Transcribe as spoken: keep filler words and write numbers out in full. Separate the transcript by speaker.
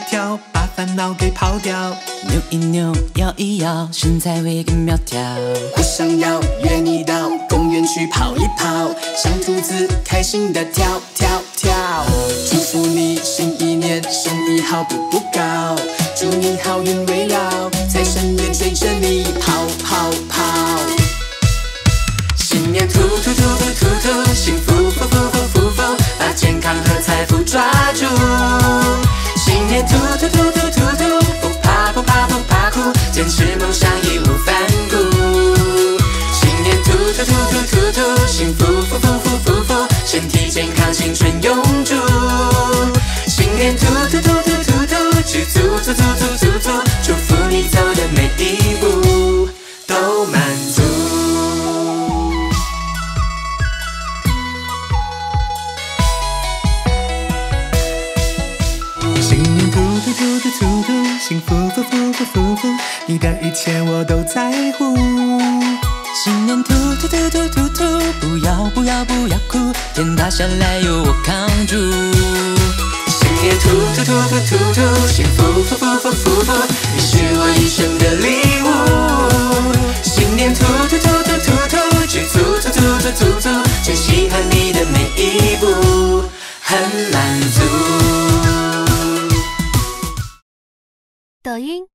Speaker 1: 跳，把烦恼给抛掉。
Speaker 2: 扭一扭，摇一摇，身材会更苗条。
Speaker 1: 我想要约你到公园去跑一跑，像兔子开心的跳跳跳。祝福你新一年生意好步步高，祝你好运围绕，财神爷追着你跑跑跑。新年兔兔兔兔兔兔，幸福福福福福福，把健康和财富抓住。新年兔兔兔兔兔兔，不怕不怕不怕苦，坚持梦想义无反顾。新年兔兔兔兔兔兔，幸福福福福福福，身体健康青春永驻。新年兔兔兔兔兔兔，知足足足足足足，祝福你走的每一步都满足。新年兔兔兔兔兔兔，幸福福福福福福，你的一切我都在乎。
Speaker 2: 新年兔兔兔兔兔兔，不要不要不要哭，天塌下来由我扛住。
Speaker 1: 新年兔兔兔兔兔兔，幸福福福福福福，你是我一生的礼物。新年兔兔兔兔兔兔，知足足足足足足，珍惜和你的每一步，很满足。
Speaker 3: 抖音。